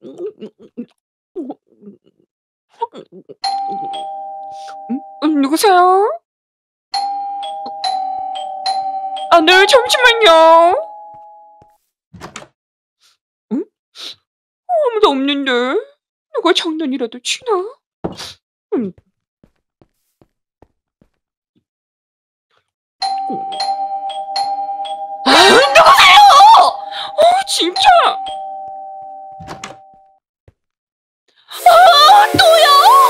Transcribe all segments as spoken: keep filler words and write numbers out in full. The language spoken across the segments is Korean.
음, 누구세요? 아, 네, 잠시만요. 응? 어, 아무도 없는데. 누가 장난이라도 치나? 음. 아, 누구세요? 어, 진짜. 아, 또요?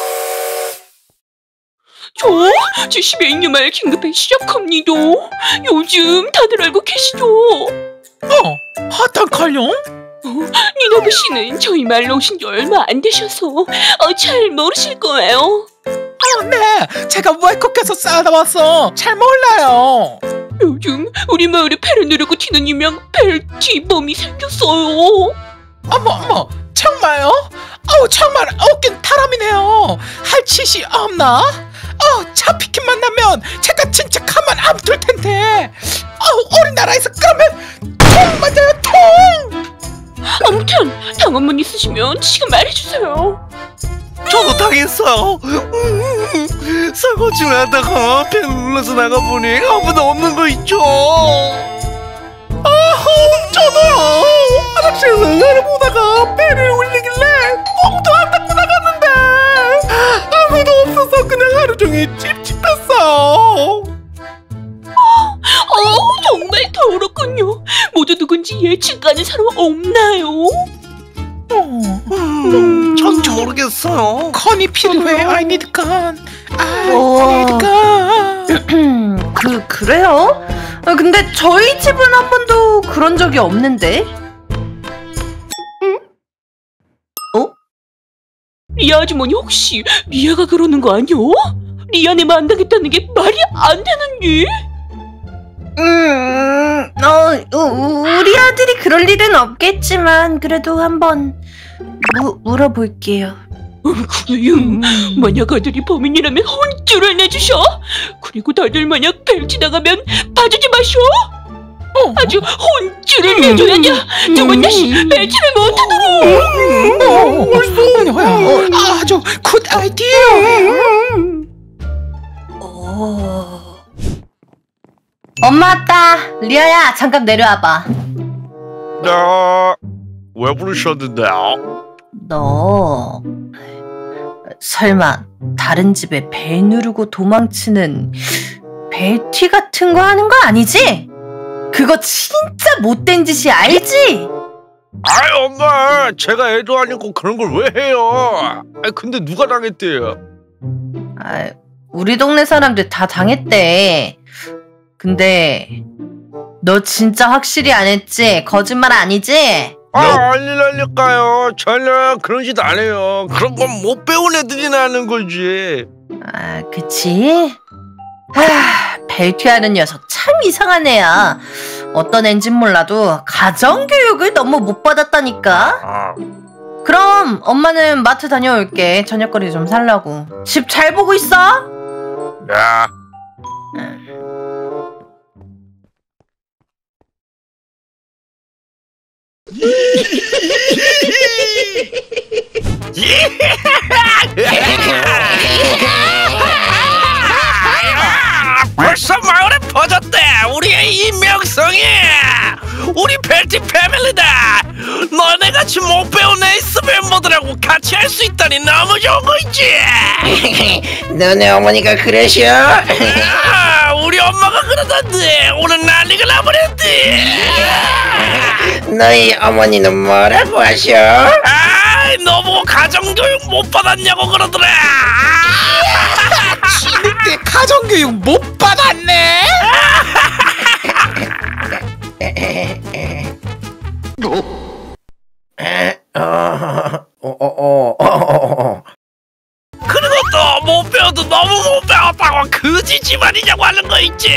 저 제십이 년 긴급회 시작합니다. 요즘 다들 알고 계시죠? 어, 핫한칼용? 어, 니나브 씨는 저희 말로 오신 지 얼마 안 되셔서 어, 잘 모르실 거예요. 아, 네, 제가 외국에서 싸다 왔어. 잘 몰라요. 요즘 우리 마을에 패를 누르고 튀는 유명 벨티범이 생겼어요. 어머 어머, 정말요? 어우, 정말 웃긴 사람이네요. 할 짓이 없나? 어, 차피킨 만나면 제가 진짜 가만 안 둘 텐데. 어, 우리나라에서 그러면 통 맞아요, 통. 아무튼 당한문 있으시면 지금 말해주세요. 저도 당했어요. 설거지를 하다가 배 눌러서 나가보니 아무도 없는 거 있죠. 아, 저도요. 화장실에서 나를 보다가 배를 울리길래 똥도 안 닦고 나갔는데 아무도 없어서 그냥 하루 종일 찝찝했어. 어, 정말 더럽군요. 모두 누군지 예측 가는 사람 없나요? 음, 전 모르겠어요. 건이 필요해. I need 건. I 어. need 건. 그 그래요? 아, 근데 저희 집은 한 번도 그런 적이 없는데. 응? 어? 리아 아주머니 혹시 리아가 그러는 거 아니오? 리아네 만나겠다는 게 말이 안 되는데? 음, 어, 우, 우리 아들이 그럴 일은 없겠지만 그래도 한번 무, 물어볼게요. 그래요? 만약 아들이 범인이라면 혼쭐을 내주셔. 그리고 다들 만약 벨치 나가면 봐주지 마쇼. 어, 아주 혼쭐을 내줘야냐. 저번 다시 벨치를 못하도록. 어, 아주 굿 아이디어. 오. 엄마 왔다. 리아야, 잠깐 내려와봐. 네, 왜 부르셨는데요? 너 설마 다른 집에 배 누르고 도망치는 벨티 같은 거 하는 거 아니지? 그거 진짜 못된 짓이 알지? 아이, 엄마, 제가 애도 아니고 그런 걸 왜 해요? 아, 근데 누가 당했대요? 아, 우리 동네 사람들 다 당했대. 근데 너 진짜 확실히 안 했지? 거짓말 아니지? 아, 아니라니까요. 전혀 그런 짓 안 해요. 그런 건 못 배운 애들이나 하는 거지. 아, 그치? 하, 벨트하는 녀석 참 이상한 애야. 어떤 앤진 몰라도 가정교육을 너무 못 받았다니까. 아. 그럼 엄마는 마트 다녀올게. 저녁거리 좀 살라고. 집 잘 보고 있어? 야. 벌써 마을에 퍼졌대. 우리의 이 명성이. 우리 벨티 패밀리다. 너네같이 못 배운 에이스 멤버들하고 같이 할 수 있다니 너무 좋은 거 있지. 너네 어머니가 그러셔? 아, 우리 엄마가 그러던데 오늘 난리가 나버렸대. 너희 어머니는 뭐라고 하셔? 아, 너보고 가정교육 못 받았냐고 그러더라. 때 가정교육 못 받았네. 그리고 또 못 배워도 너무 못 배웠다고 그지 집안이냐고 하는 거 있지.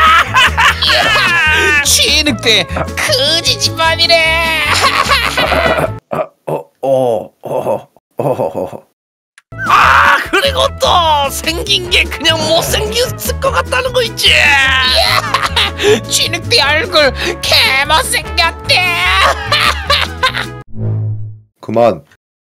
취nik 때 그지 집안이래. 아, 그리고 또 생긴 게 그냥 못생겼을 것 같다는 거 있지. 취nik 때 얼굴 개 못생겼대. 그만.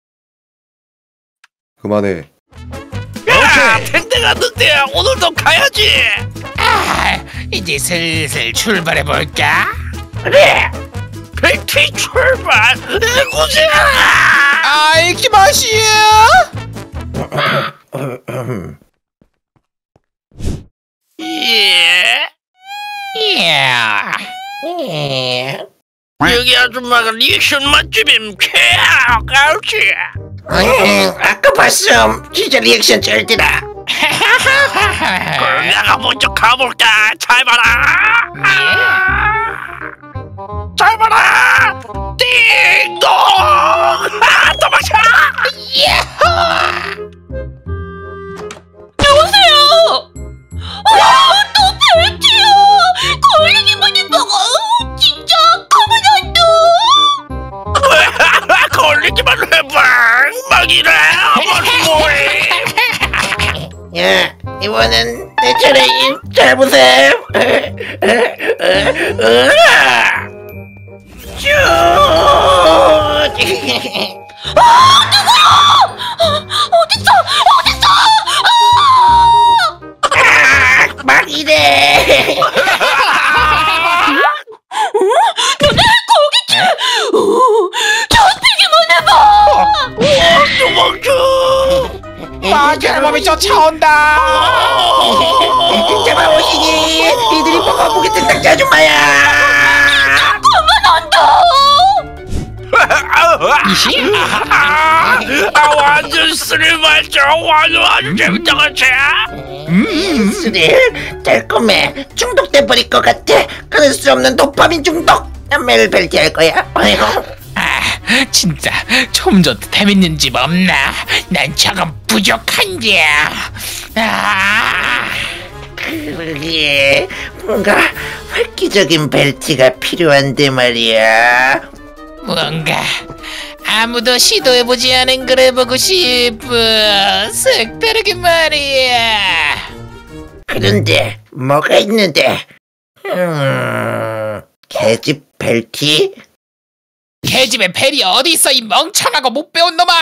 그만해. 야, 텐데 갔는데 오늘도 가야지. 아, 이제 슬슬 출발해 볼까? 그래. 벨트 출발. 구지야. 아이 기마시야. 예. 이야. 예. 여기 아줌마가 리액션 맛집임. 캐야, 가우치. 음, 아까 봤음. 진짜 리액션 쩔더라. 그럼 내가 먼저 가볼까? 잘 봐라. 잘 봐라. 띵동. 아, 도망쳐. 여보세요. 아, 또 벨트야. 걸리기만 해봐. 진짜 가만 안 둬. 걸리기만 해봐. 막 이래. 뭐해? 야, 이번엔 내 차례임. 잘 보세요. 쭉. 아, 누구야? 어딨어? 어딨어? 아! 아, 막 이래. 너네 거기지? 어, 잡히기만 해봐. 도망쳐. 마귀의 몸이 쫓아온다. 잡아오시니. 이들이 먹어보겠던 딱지 아줌마야. 가만 안 둬. 아, 아, 완전 스릴 맞죠? 완전 아주 재밌다 같이. 스릴 달콤해. 중독돼 버릴 것 같아. 끊을 수 없는 도파민 중독. 매일 벨트 할 거야. 아이고. 아, 진짜 좀 더 재밌는 집 없나? 난 저건 부족한데. 아, 그게 뭔가 획기적인 벨트가 필요한데 말이야. 뭔가 아무도 시도해보지 않은 걸 해보고 싶어. 색다르게 말이야. 그런데 뭐가 있는데? 음, 계집 벨트? 개집에 벨이 어디 있어, 이 멍청하고 못 배운 놈아.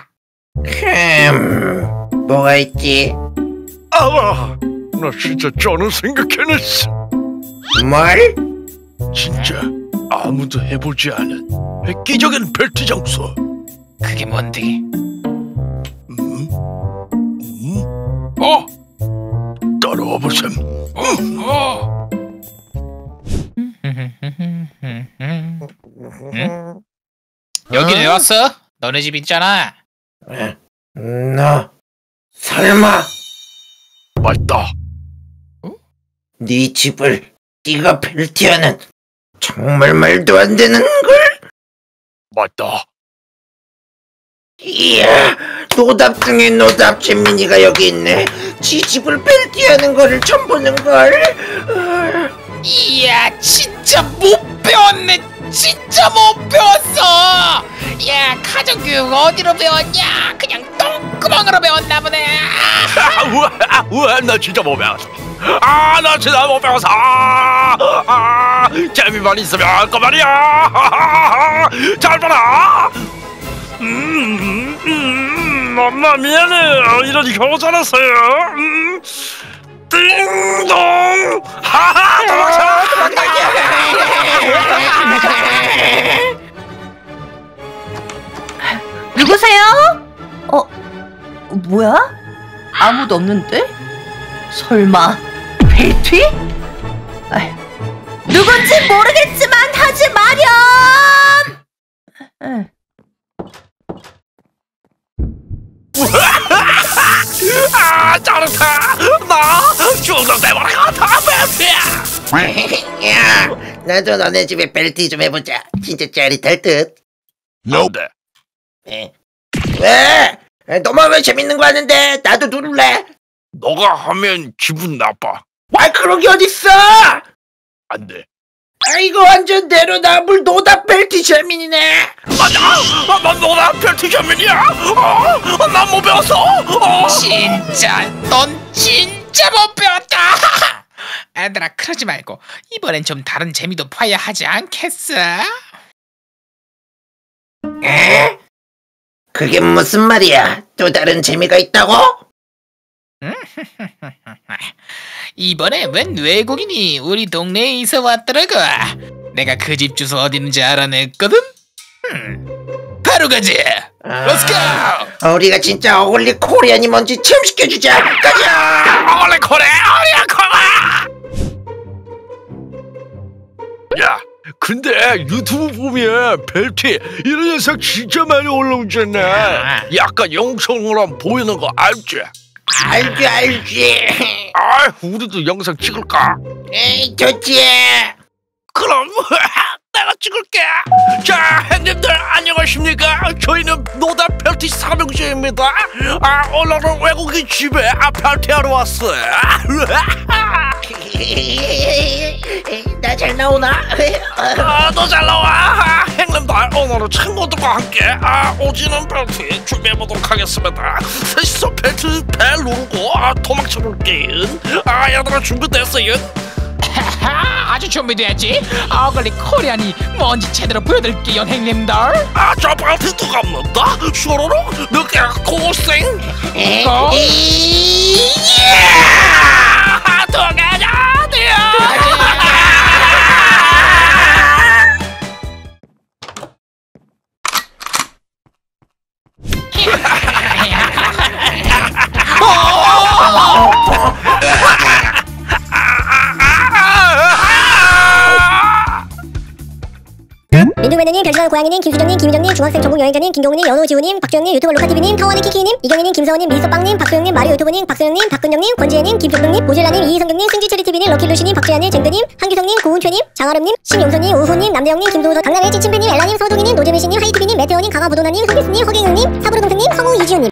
음, 뭐가 있지? 아, 나 진짜 저는 생각해냈어. 뭘? 진짜 아무도 해보지 않은 획기적인 벨트 장소. 그게 뭔데? 음? 음? 어? 따라와 보셈. 어? 어? 여기 왜 왔어? 너네 집 있잖아. 너 설마 맞다. 네 집을 네가 벨트하는 정말 말도 안 되는 걸? 맞다. 이야, 노답 중에 노답 재민이가 여기 있네. 지 집을 벨트하는 거를 처음 보는 걸. 이야, 진짜 못 배웠네. 진짜 못 배웠어. 야, 가정교육 어디로 배웠냐? 그냥 똥구멍으로 배웠나 보네. 아, 우와, 아, 우와, 나 진짜 못 배웠어. 아, 나 진짜 못 배웠어. 아, 아, 재미만 있으면 할 거 말이야. 아, 잘 봐라. 음, 음, 엄마 미안해. 이러니 겨우 잘했어요. 음, 띵동. 하하, 도망쳐. 누구세요? 어, 뭐야? 아무도 없는데? 설마 벨트? 아이, 누군지 모르겠지만 하지 마렴! 응. 아, 잘했다. 나 중독돼버릴 것 같아. 벨트야. 야, 나도 너네 집에 벨트 좀 해보자. 진짜 짜릿할 듯. 뭔데? 에. 왜? 너만 왜 재밌는 거 하는데? 나도 누를래. 너가 하면 기분 나빠. 아, 그런 게 어딨어? 안 돼. 아, 이거 완전 내로남불 노답 벨트 재민이네. 맞아. 난 너나 벨트 전면이야. 어, 난 못 배웠어. 어. 진짜 넌 진짜 못 배웠다. 얘들아, 그러지 말고 이번엔 좀 다른 재미도 봐야 하지 않겠어? 에? 그게 무슨 말이야? 또 다른 재미가 있다고? 이번에 웬 외국인이 우리 동네에 이사 왔더라고. 내가 그 집 주소 어디 있는지 알아냈거든. 음, 바로 가지. Let's go. 아, 우리가 진짜 어글리 코리안이 뭔지 체험시켜주자. 가자. 어글리 코리안 코마. 야, 근데 유튜브 보면 벨티 이런 녀석 진짜 많이 올라오잖아. 약간 영상으로 보이는 거 알지? 알지 알지. 아, 우리도 영상 찍을까? 에이 좋지. 그럼 내가 찍을게. 자, 형님들 안녕하십니까? 저희는 노다 벨티 삼형제입니다. 아, 오늘은 외국인 집에 아 벨티하러 왔어요. 나 잘 나오나? 아, 너 잘 나와. 아, 형님들 오늘은 친구들과 함께 아 오지는 벨트 준비해보도록 하겠습니다. 셋이서 벨트 벨 누르고 아 도망쳐볼게요. 아, 얘들아 준비됐어요? 아주 준비돼야지. 어글리 코리안이 뭔지 제대로 보여드릴게요, 형님들. 아, 저 벨트 누가 없는다? 슈로록 늦게 고생. 고. 아, 들어가자 돼요. 민둥매너님, 별지방 고양이님, 김수정님, 김유정님, 중학생 전국 여행자님, 김경우님, 연우지우님, 박주영님, 유튜버 루카티비님, 타워니키키님, 이경희님, 김서원님, 미소빵님, 박소영님, 마리오 유튜버님, 박소영님, 박근정님, 권지혜님, 김종동님, 오젤라님, 이희성경님, 승지체리티비님, 럭키루시님, 박주현님, 쟁드님, 한규성님, 고은표님, 장아름님, 신용선님, 우호님, 남대영님, 김도우서, 강남의 찌침팬님, 엘라님, 서동희님, 노재민씨님, 하이티비님, 메테오님, 강화부도나님, 흑기스님, 허경영님, 사부로동생님, 성우 이지훈님.